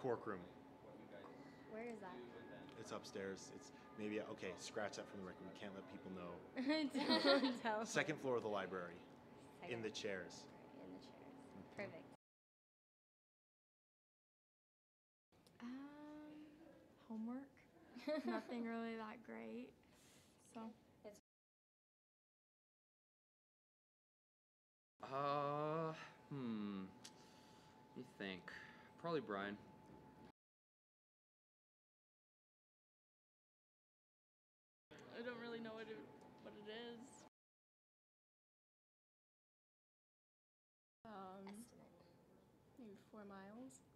Cork room. Where is that? It's upstairs. It's maybe, okay, scratch that from the record. We can't let people know. Don't tell. Second floor of the library. Second. In the chairs. In the chairs. Perfect. Homework. Nothing really that great. So. Let me think. Probably Brian. I don't really know what it is. Estimate. Maybe 4 miles.